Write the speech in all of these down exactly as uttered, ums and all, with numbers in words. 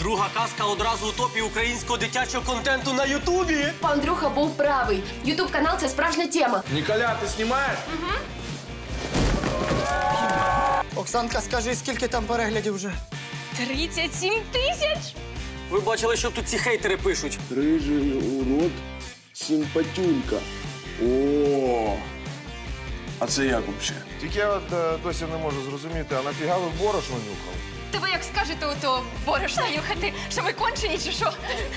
Друга казка одразу у топі українського дитячого контенту на Ютубі. Пан Друха був правий. Ютуб-канал – це справжня тема. Ніколя, ти знімаєш? Угу. Оксанка, скажи, скільки там переглядів вже? тридцять сім тисяч! Ви бачили, що тут ці хейтери пишуть? Рижий урод, симпатюлька. О, а це як взагалі? Тільки я от е, досі не можу зрозуміти, а нафіга ви борошно нюхали? Та ви як скажете, ото борошна нюхати, що ми кончені чи що?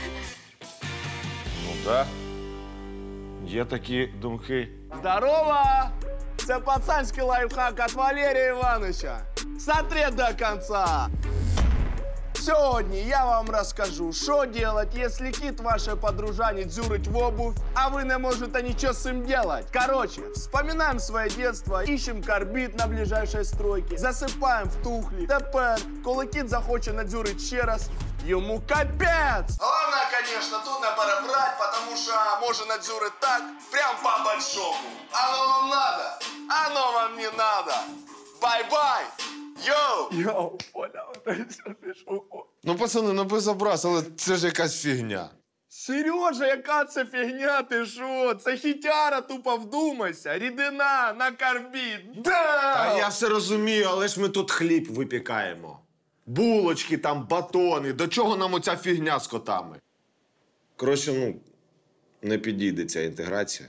Ну так. Є такі думки. Здорово! Це пацанський лайфхак від Валерія Івановича. Смотри до кінця. Сьогодні я вам розкажу, що делать, якщо кіт вашей подружані дзюрить в обувь, а ви не можете нічого з цим делать. Короче, вспоминаем своє детство, ищем карбид на ближайшей стройці, засипаємо в тухлі. Тепер, коли кіт захоче надзюрить ще раз, йому капець! Головне, конечно, тут не перебрать, потому що може надзюрить так, прям по-большому. Оно вам надо, оно вам не надо. Бай-бай! Йоу! Йоу, Поля, все пішло. Ну, пацани, ну без образ, але це ж якась фігня. Сережа, яка це фігня, ти що? Це хітяра, тупо вдумайся. Рідина на карбід. Да! Та я все розумію, але ж ми тут хліб випікаємо. Булочки, там, батони. До чого нам оця фігня з котами? Коротше, ну, не підійде ця інтеграція.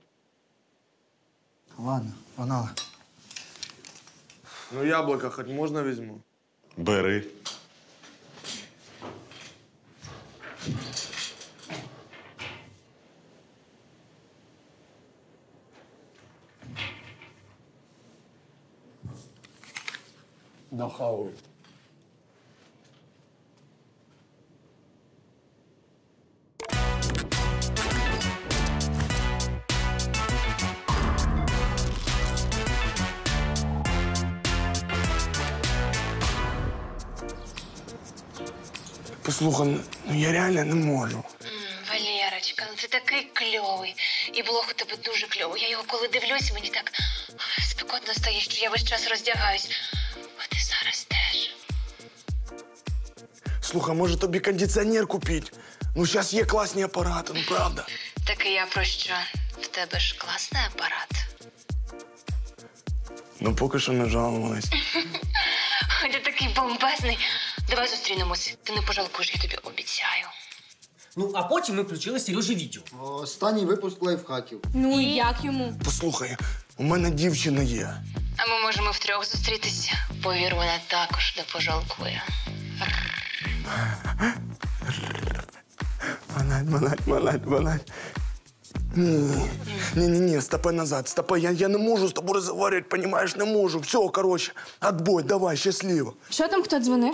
Ладно, погнали. Ну, яблука хоч можна візьму? Бери. Нахавую. Послухай, ну я реально не можу. М, Валерочка, ну ти такий кльовий. І блог у тебе дуже кльовий. Я його коли дивлюсь, мені так спекотно стає, що я весь час роздягаюсь. А ти зараз теж. Слухай, може тобі кондиціонер купити? Ну, зараз є класні апарати, ну правда. Так і я про що? В тебе ж класний апарат. Ну, поки що не жалувалась. Ой, ти такий бомбезний. Давай зустрінемось. Ти не пожалкуєш, я тобі обіцяю. Ну, а потім ми включили Сережі відео. Останній випуск лайфхаків. Ну і як йому? Послухай, у мене дівчина є. А ми можемо втрьох зустрітися. Повір, вона також не пожалкує. Манать, манать, манать, манать. Ні, ні, ні, ні, стопай назад, стопай. Я, я не можу з тобою розмовляти, понімаєш, не можу. Все, коротше, отбой, давай, щасливо. Що там хто дзвонив?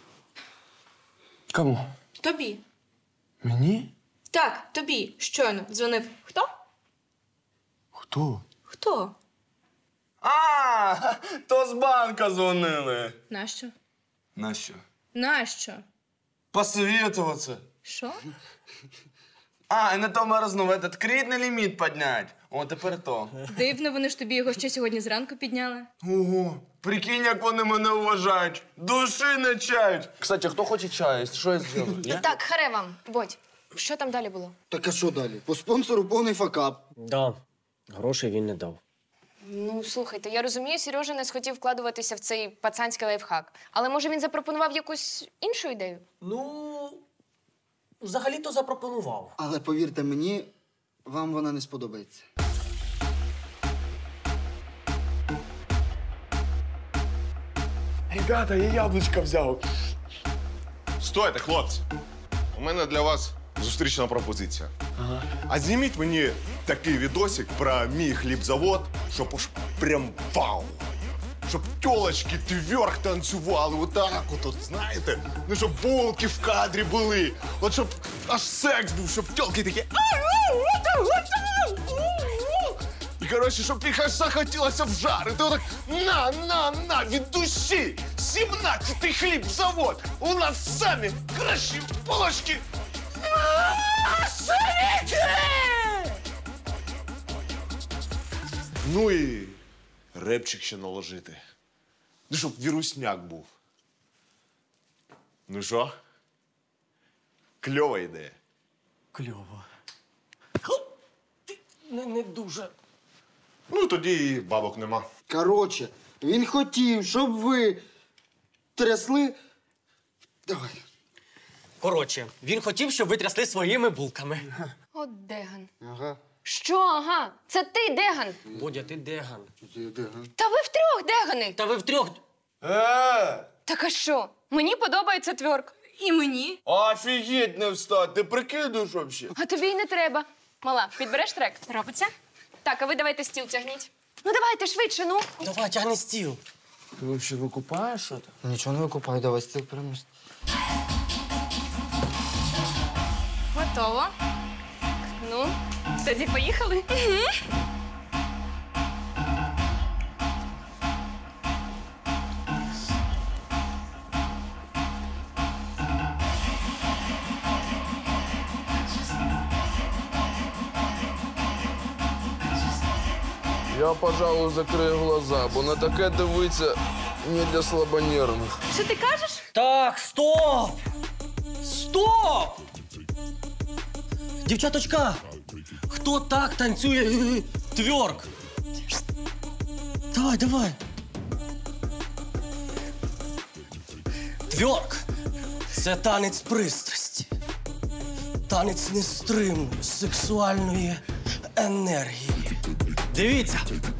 Кому? Тобі. Мені? Так, тобі. Щойно дзвонив. Хто? Хто? Хто? А, то з банка дзвонили. Нащо? Нащо? Нащо? Посоветуватися. Що? А, і на тому рознову этот кредитний ліміт підняти. О, тепер то. Дивно, вони ж тобі його ще сьогодні зранку підняли. Ого, прикинь, як вони мене вважають. Душі не чають. Кстати, хто хоче чаю? Що я зроблю? Так, харе вам. Бодь, що там далі було? Так а що далі? По спонсору повний факап. Да, грошей він не дав. Ну, слухайте, я розумію, Сережа не схотів вкладуватися в цей пацанський лайфхак. Але, може, він запропонував якусь іншу ідею? Ну, взагалі-то запропонував. Але повірте мені, вам вона не сподобається. Ребята, я яблучко взяв. Стойте, хлопці. У мене для вас зустрічна пропозиція. Ага. А зніміть мені такий відосик про мій хлібзавод, щоб уж прям вау. Щоб тьолочки тверх танцювали, отак от, от, знаєте? Ну, щоб булки в кадрі були. От щоб аж секс був, щоб тьолки такі... І, коротше, щоб їх аж захотілося вжарити. Отак на, на, на, від душі. сімнадцятий хлібзавод. У нас самі кращі булочки. Ну і репчик ще наложити. Ну, щоб вірусняк був. Ну що? Кльова ідея. Кльово. Ти не, не дуже. Ну, тоді і бабок нема. Коротше, він хотів, щоб ви трясли. Давай. Коротше, він хотів, щоб ви трясли своїми булками. От Деган. Ага. Що, ага? Це ти, Деган? Бодя, ти Деган. Та ви втрьох, Дегани! Та ви втрьох. Е, Так а що? Мені подобається тверк. І мені. офігеть не встать, ти прикидуєш вообще? А тобі й не треба. Мала, підбереш трек? Робиться? Так, а ви давайте стіл тягніть. Ну давайте швидше, ну. Давай, тягни стіл. Ти вообще викупаєш що то? Нічого не викупаю, давай стіл приносити. Готово. Ну, тоді поїхали. Угу. Я, пожалуй, закрию глаза, бо на таке дивиться не для слабонервних. Що ти кажеш? Так, стоп! Стоп! Дівчаточка, хто так танцює е, тверк? Давай, давай. Тверк – це танець пристрасті. Танець нестримної сексуальної енергії. Дивіться.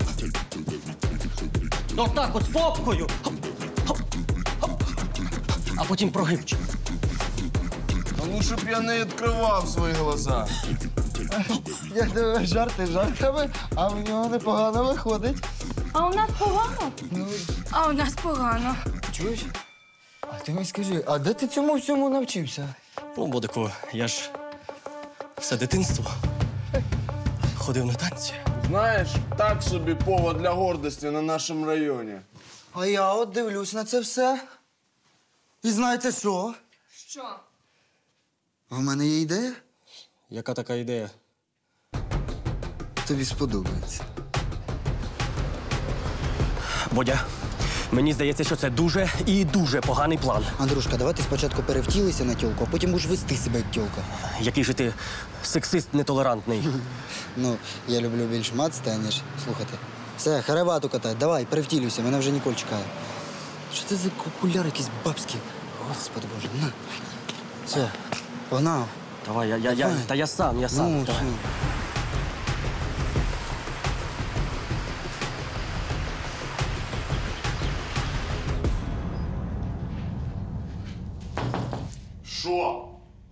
Отак от з попкою. Хоп, хоп, хоп. А потім прогибчик. А ну, щоб я не відкривав свої глаза. Я тебе жарти жартами, а в нього непогано виходить. А у нас погано? Ну, А у нас погано. чуєш? А ти мені скажи, а де ти цьому всьому навчився? Ну, Бодику, я ж все дитинство ходив на танці. Знаєш, так собі повод для гордості на нашому районі. А я от дивлюсь на це все. І знаєте що? Що? В мене є ідея. Яка така ідея? Тобі сподобається. Бодя, мені здається, що це дуже і дуже поганий план. Андрушка, давай ти спочатку перевтілися на тьолку, а потім будеш вести себе як тьолка. Який же ти сексист нетолерантний. Ну, я люблю більш мацати, ніж слухати. Все, харевату катай, давай, перевтілюйся, мене вже Ніколь чекає. Що це за окуляри якісь бабські? Господи Боже, на. Все, погнав. Давай, я, я, я, Давай. та я сам, я сам. Ну, Давай. все. Що?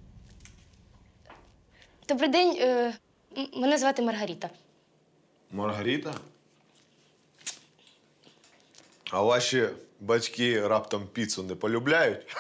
Добрий день. Е, м- мене звати Маргарита. Маргарита? А ваші батьки раптом піцу не полюбляють?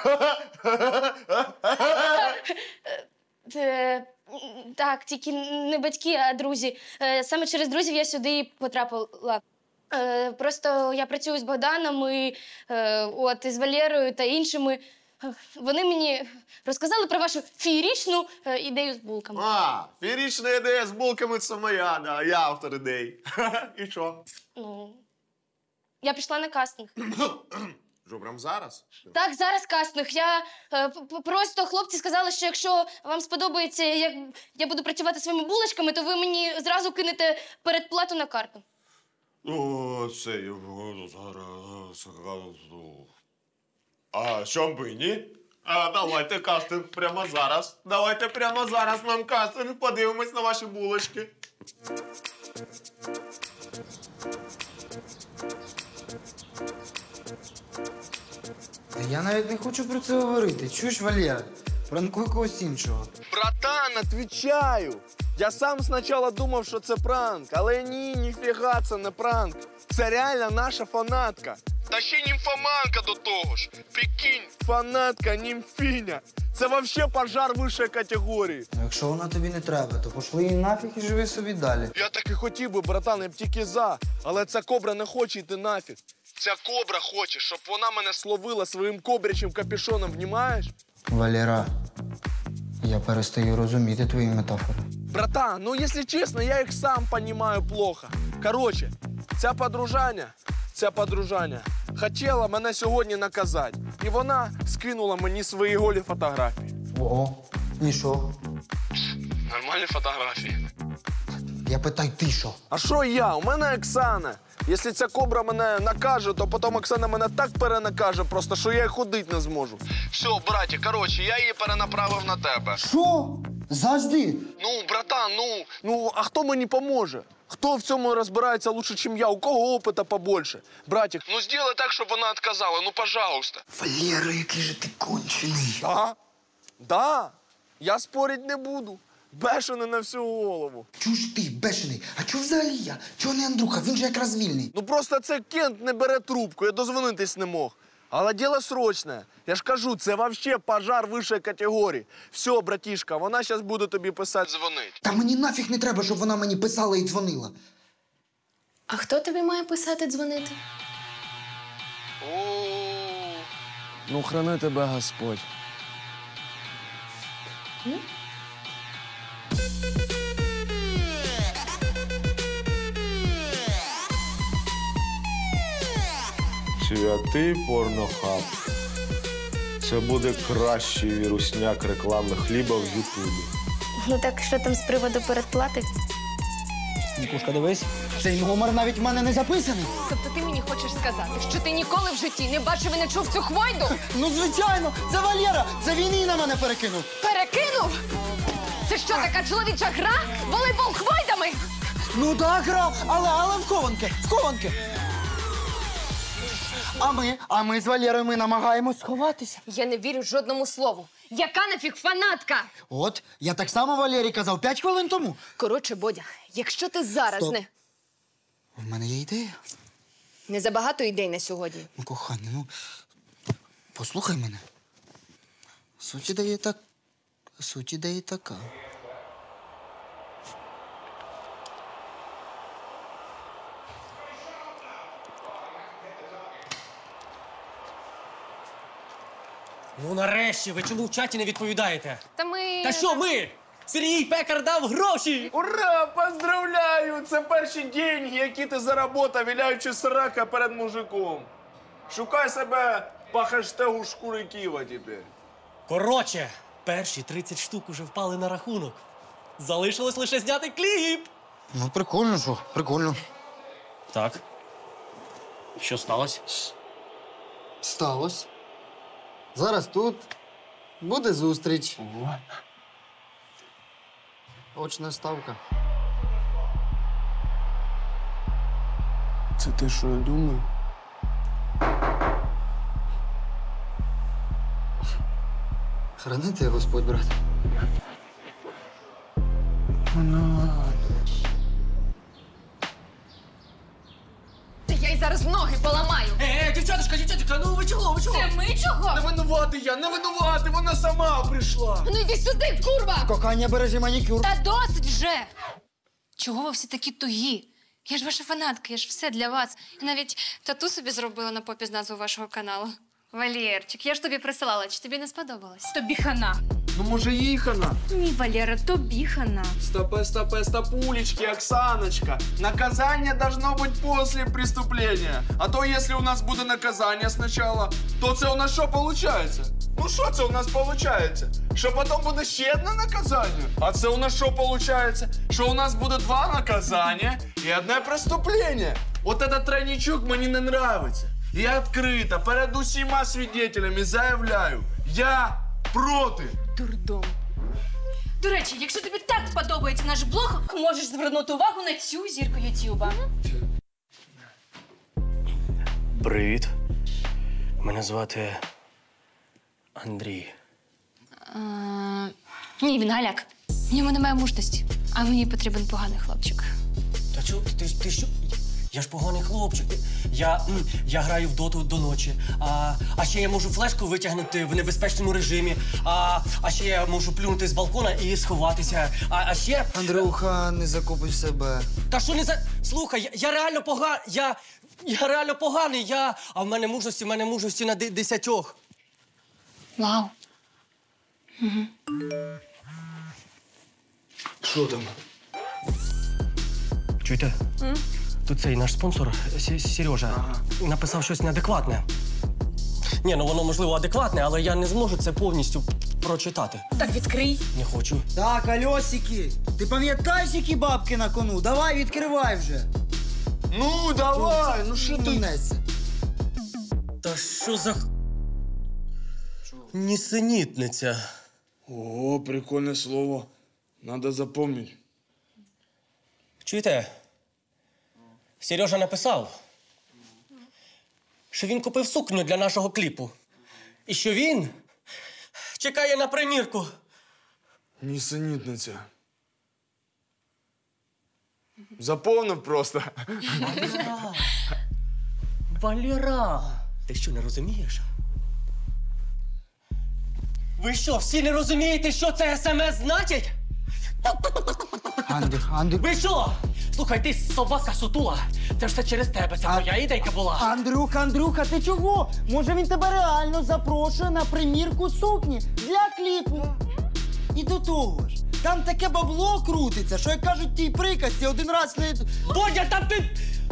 Е, м, так, тільки не батьки, а друзі. Е, саме через друзів я сюди і потрапила. Е, просто я працюю з Богданом і е, от, із Валерою та іншими. Е, Вони мені розказали про вашу феєрічну е, ідею з булками. А, феєрічна ідея з булками – це моя, да, я автор ідей. І що? Ну, я пішла на кастинг. Що, прям зараз? Так, зараз кастинг. Я е, п- п- просто хлопці сказали, що якщо вам сподобається, як я буду працювати своїми булочками, то ви мені зразу кинете передплату на карту. О, це я зараз. А що би ні? А давайте кастинг прямо зараз. Давайте прямо зараз нам кастинг, подивимось на ваші булочки. Та я навіть не хочу про це говорити. Чуєш, Валера? Пранкуй когось іншого. Братан, отвечаю. Я сам спочатку думав, що це пранк, але ні, ніфіга, це не пранк. Це реально наша фанатка. Та ще німфоманка до того ж. Прикинь, фанатка, німфіня. Це вообще пожар вищої категорії. Ну, якщо вона тобі не треба, то пошли її нафіг і живи собі далі. Я так і хотів би, братан, я б тільки за. Але ця кобра не хоче йти нафіг. Ця кобра хоче, щоб вона мене словила своїм кобрячим капюшоном, внімаєш? Валера, я перестаю розуміти твої метафори. Братан, ну если честно, я их сам понимаю плохо. Короче, ця подружаня, ця подружаня хотіла мене сьогодні наказати. І вона скинула мені свої голі фотографії. Ого, І що? Нормальні фотографії. Я питаю, ти що? А що я? У мене Оксана. Якщо ця кобра мене накаже, то потім Оксана мене так перенакаже, просто що я й ходити не зможу. Все, браті, коротше, я її перенаправив на тебе. Що? Завжди. Ну, братан, ну, ну, а хто мені поможе? Хто в цьому розбирається лучше, ніж я? У кого опита побольше? Братик, ну зроби так, щоб вона відказала, ну, пожалуйста. Валера, який же ти кончений. Да? Да. Я спорить не буду. Бешений на всю голову. Чого ж ти, бешений? А чого взагалі я? Чого не Андрюха? Він же якраз вільний. Ну просто це Кент не бере трубку, я дозвонитись не мог. Але діло срочне. Я ж кажу, це вообще пожар вищої категорії. Все, братішка, вона зараз буде тобі писати, дзвонить. Та мені нафіг не треба, щоб вона мені писала і дзвонила. А хто тобі має писати, дзвонити? О, ну храни тебе Господь. Святий порнохаб. Це буде кращий вірусняк реклами хліба в Ютубі. Ну так що там з приводу передплати? Нікушка, дивись, цей номер навіть в мене не записаний. Тобто ти мені хочеш сказати, що ти ніколи в житті не бачив і не чув цю хвойду? Ну, звичайно, це Валера, це він її на мене перекинув. Перекинув? Це що, така чоловіча гра? Волейбол хвойдами? Ну так, грав, але, але в хованки, в хованки. А ми, а ми з Валерою ми намагаємось сховатися. Я не вірю жодному слову. Яка нафіг фанатка? От, я так само Валері казав п'ять хвилин тому. Коротше, Бодя, якщо ти зараз Стоп. не... У мене є ідея. Не забагато ідей на сьогодні. Ну, коханий, ну, послухай мене. Суть ідеї так... Суть ідеї така. Ну нарешті, ви чому в чаті не відповідаєте? Та ми... Та що ми? Сергій Пекар дав гроші! Ура! Поздравляю! Це перші деньги, які ти заработав, віляючи срака перед мужиком. Шукай себе по хештегу шкури Ківа тепер. Коротше, перші тридцять штук уже впали на рахунок. Залишилось лише зняти кліп. Ну, прикольно, що, прикольно. Так. Що сталося? Сталося. Зараз тут буде зустріч. Очна ставка. Це те, що я думаю? Храни тебе, Господь, брат. Та я й зараз ноги поламаю. Е, е, дівчаточка, дівчаточка, ну ви чого, ви чого? Це ми чого? Не винуватий я, не винуватий, вона сама прийшла. Ну йди сюди, курва! Кохання, бережи манікюр. Та досить вже! Чого ви всі такі тугі? Я ж ваша фанатка, я ж все для вас. І навіть тату собі зробила на попі з назву вашого каналу. Валєрчик, я ж тобі присилала, чи тобі не сподобалось? Тобі хана. Ну, може, їхана? Ні, Валера, тобі хана. Стопе, стопе, стопулечки, Оксаночка. Наказание должно быть после преступления. А то, если у нас буде наказание спочатку, то це у нас що получается? Ну, що це у нас получается? Що потім буде ще одне наказання? А це у нас що получается? Що у нас буде два наказання і одне преступлення. Вот этот тройничок мені не нравится. Я відкрито перед усіма свідетелями заявляю, я проти. Дурдом. До речі, якщо тобі так подобається наш блог, можеш звернути увагу на цю зірку Ютуба. Привіт. Мене звати Андрій. А, ні, він галяк. В ньому немає мужності, а мені потрібен поганий хлопчик. Та чого ти, ти що? Я ж поганий хлопчик. Я, м, я граю в доту до ночі. А, а ще я можу флешку витягнути в небезпечному режимі. А, а ще я можу плюнути з балкона і сховатися. А, а ще. Андрюха, не закопуй в себе. Та що не за. Слухай, я, я реально поганий. Я, я реально поганий. Я. А в мене мужності, в мене мужності на ди- десятьох. Вау. Що там? Чуєте? Тут цей наш спонсор С- Сережа написав щось неадекватне. Ні, ну воно можливо адекватне, але я не зможу це повністю прочитати. Так відкрий. Не хочу. Так, Альосики, ти пам'ятаєш, які бабки на кону? Давай, відкривай вже. Ну, давай, ну що ти? Тунеться. Та що за... Нісенітниця. О, прикольне слово. Надо запомнить. Чуєте? Сережа написав, що він купив сукню для нашого кліпу. І що він чекає на примірку. Нісенітниця. Заповнив просто. Валера! Валера! Ти що, не розумієш? Ви що, всі не розумієте, що це смс значить? Андрюх, Андрюх. Ви що? Слухай, ти собака сутула. Це ж все через тебе, це моя ідейка була. Андрюха, Андрюха, ти чого? Може він тебе реально запрошує на примірку сукні для кліпу? І до того ж, там таке бабло крутиться, що, як кажуть тій приказці, один раз не... Бодя, там ти...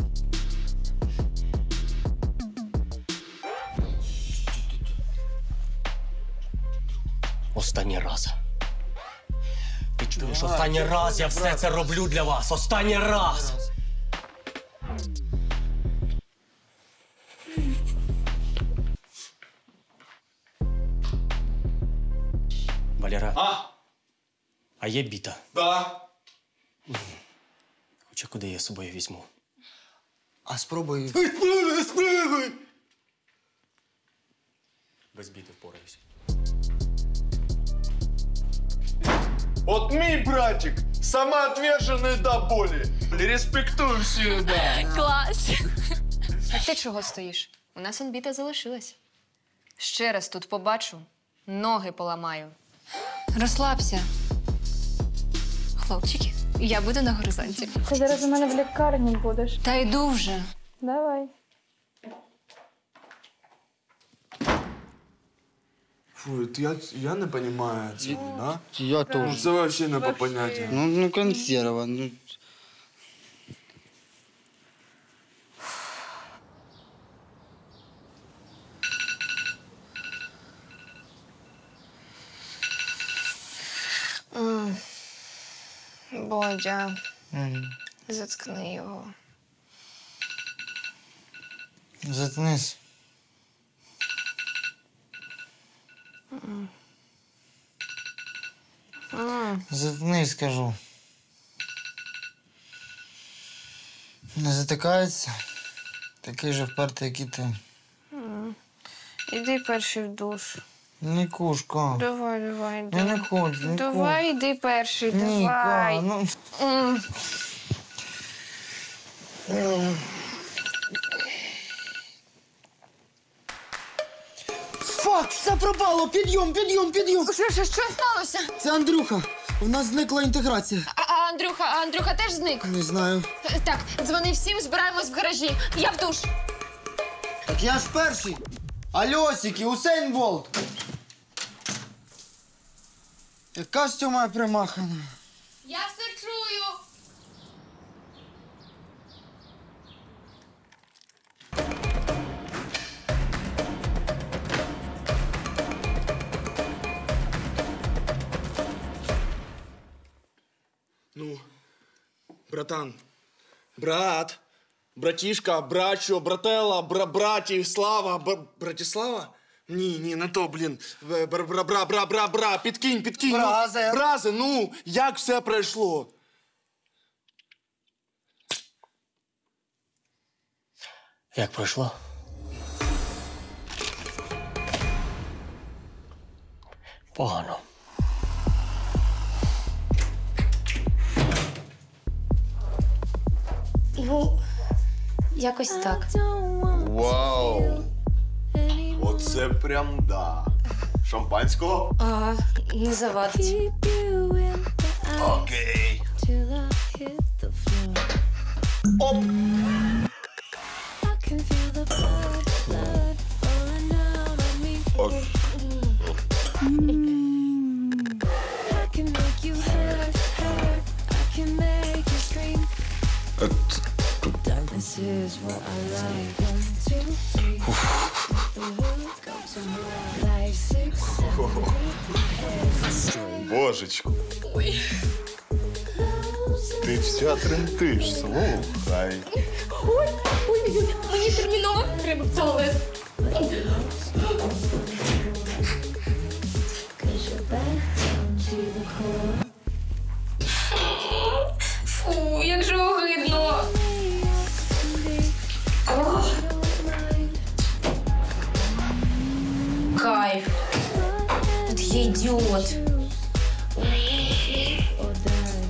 Останній раз. Ти чуєш, останній раз я все це роблю для вас. Останній раз. Валера. А? А є біта. Да. Хоча куди я з собою візьму? А спробуй. Спригай, спригай! Без біти впораюсь. Вот мій братик, самоотверженный до боли. Респектую всегда. Клас. А ти чого стоїш? У нас анбіта залишилась. Ще раз тут побачу, ноги поламаю. Розслабся. Хлопчики, я буду на горизонті. Ти зараз у мене в лікарні будеш. Та йду вже. Давай. Фу, это я, я не понимаю цього, да? Я Ну, теж. це вообще не по поняттям. Ну, ну консерва. Ну. Бодя, заткни його. Заткнись. Заткнись, скажу. Не затикається. Такий же впертий, як і ти. Іди перший в душ. Нікушка. Давай, давай, Я не хочу, не Давай, іди перший, хочу. давай. Ніка, ну. М. Фак, все пропало! Підйом, підйом, підйом! Що, що, що сталося? Це Андрюха. У нас зникла інтеграція. А, а Андрюха, а Андрюха теж зник? Не знаю. Так, дзвони всім, збираємось в гаражі. Я в душ. Так я ж перший. Альосики, Усейн Болт. Яка ж цьому примахана? Я все чую. Ну, братан, брат, братішка, брачо, брателла, бра браті, слава, бра братіслава? Ні, ні, не то, блін. Бра бра бра бра бра бра підкинь, підкинь. Бразе. Ну, бразе, ну, як все пройшло? Як пройшло? Погано. Ну, якось так. Вау! Оце прям да. Шампанського? А, не завадить. Окей. Оп! Ось. Ет. is what I like. One, two, three. The hood goes around. Five, six, seven, eight. Божечку. Ти вся тремтиш, слухай. Ой, ой, ой, мені терміново треба в туалет. Cause you're back down to the core. Фу, як же огидно. Ох. Кайф. Тут є ідіот. Or die.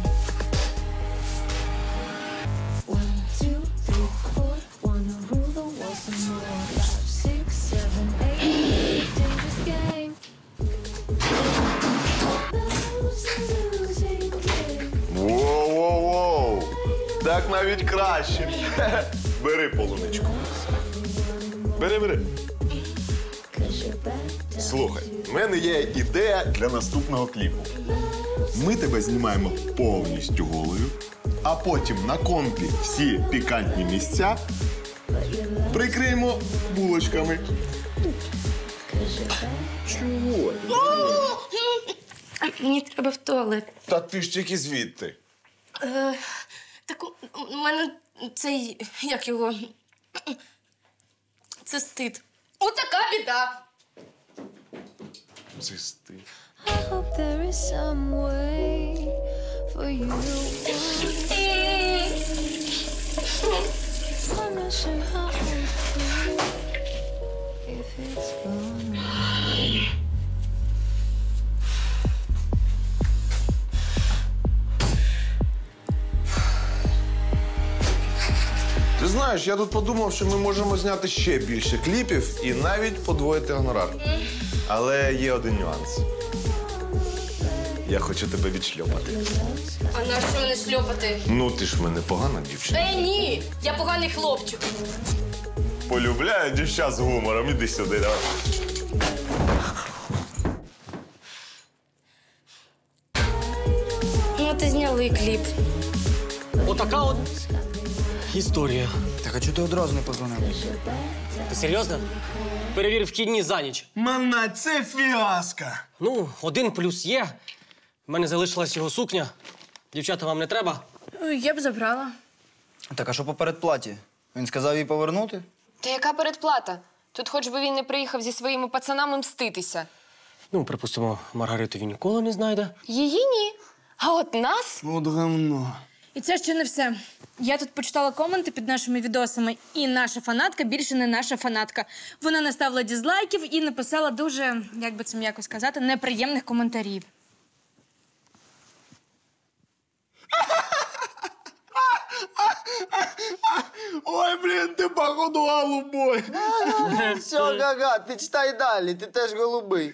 One, two, three, four. Wanna rule the world some more. Five, six, seven, eight. Dangerous game. Losing game. Воу-воу-воу! Так навіть краще. Бери полуничку. Бери, бери. Cause you're back down. Слухай, в мене є ідея для наступного кліпу. Ми тебе знімаємо повністю голою, а потім на компі всі пікантні місця прикриємо булочками. Чого? Мені треба в туалет. Та ти ж тільки звідти. Е, так у у мене цей, як його, це стид. Отака біда. Це стиль. I hope there is some way for you to want. I'm not sure how I feel if it's gone. Ти знаєш, я тут подумав, що ми можемо зняти ще більше кліпів і навіть подвоїти гонорар. Але є один нюанс. Я хочу тебе відшльопати. А нащо мене шльопати? Ну, ти ж в мене погана дівчина. Е, ні, я поганий хлопчик. Полюбляю дівчат з гумором. Іди сюди, давай. Ну, ти зняли кліп. Отака от історія. Так а чого ти одразу не позвонив? Ти серйозно? Перевір вхідні за ніч. Мана, це фіаско. Ну, один плюс є. У мене залишилась його сукня. Дівчата, вам не треба? Я б забрала. Так а що по передплаті? Він сказав їй повернути? Та яка передплата? Тут хоч би він не приїхав зі своїми пацанами мститися. Ну, припустимо, Маргариту він ніколи не знайде. Її ні. А от нас? От говно. І це ще не все. Я тут почитала коменти під нашими відосами, і наша фанатка більше не наша фанатка. Вона наставила дізлайків і написала дуже, як би це м'яко сказати, неприємних коментарів. Ой, блін, ти походу голубой. Все, Гага, ти читай далі, ти теж голубий.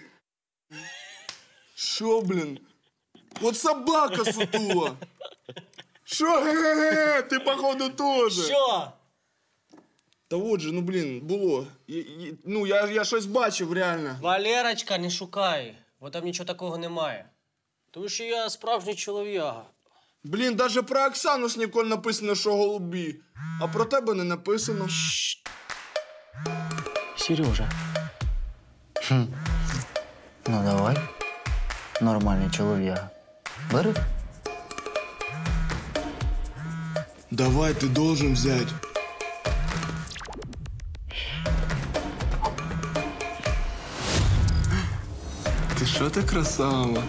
Що, блін? От собака сутула. Що, ге-ге-ге, ти походу теж. Що? Та от же, ну, блін, було. Я- я- Ну, я, я щось бачив, реально. Валерочка, не шукай, бо там нічого такого немає. Тому що я справжній чолов'яга. Блін, даже про Оксану з Ніколь написано, що голубі. А про тебе не написано. Сережа. Ну давай. Нормальний чоловік. Бери. Давай, ти должен взять. Ти що ти красава?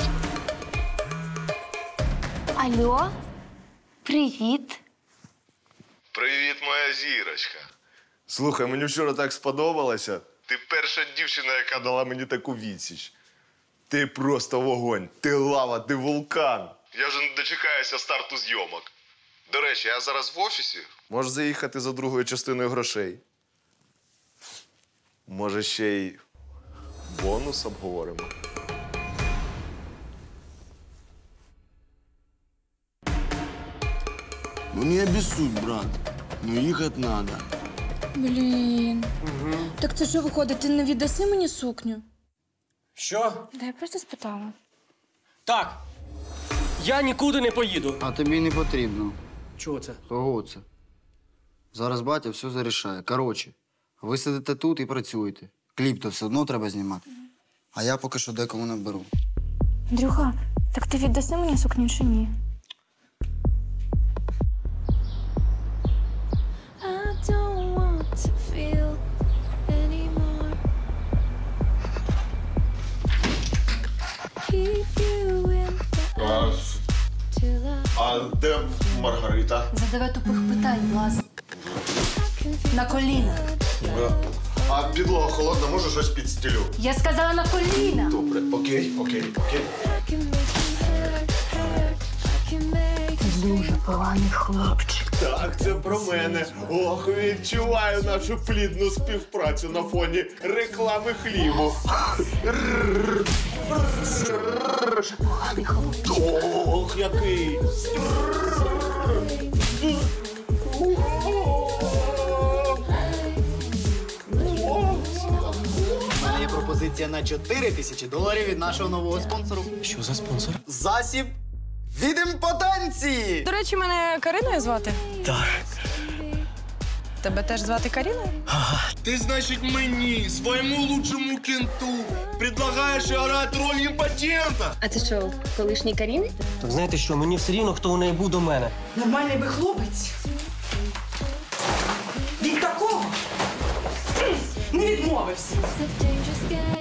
Алло? Привіт. Привіт, моя зірочка. Слухай, мені вчора так сподобалося. Ти перша дівчина, яка дала мені таку відсіч. Ти просто вогонь, ти лава, ти вулкан. Я вже не дочекаюся старту зйомок. До речі, я зараз в офісі. Можеш заїхати за другою частиною грошей. Може, ще й бонус обговоримо. Ну не обіссудь, брат. Ну їхати надо. Блін. Так це що виходить, ти не віддаси мені сукню? Що? Да я просто спитала. Так. Я нікуди не поїду. А тобі не потрібно. Чого це? Кого це? Зараз батя все зарішає. Коротше, ви сидите тут і працюєте. Кліп то все одно треба знімати. А я поки що декому наберу. Андрюха, так ти віддаси мені сукню чи ні? I don't want to feel anymore. Keep you in the А, eyes till I а де Маргарита? Задавай тупих питань, власне. can feel На коліна. А підлога холодна, може щось підстелю? Я сказала на коліна. Добре, окей, окей, окей. I can make you hurt, hurt. I can make you Дуже поганий хлопчик. Так, це про мене. Ох, відчуваю нашу плідну співпрацю на фоні реклами хлібу. Ох, який. У мене є пропозиція на чотири тисячі доларів від нашого нового спонсору. Що за спонсор? Засіб від імпотенції! До речі, мене Кариною звати. Так. Тебе теж звати Каріною? Ти, значить, мені, своєму лучшому кенту, предлагаєш грати роль імпотента? А це що, колишній Каріни? Так знаєте що, мені все рівно, хто у неї буде до мене. Нормальний би хлопець. Від такого не відмовився. It's a dangerous game.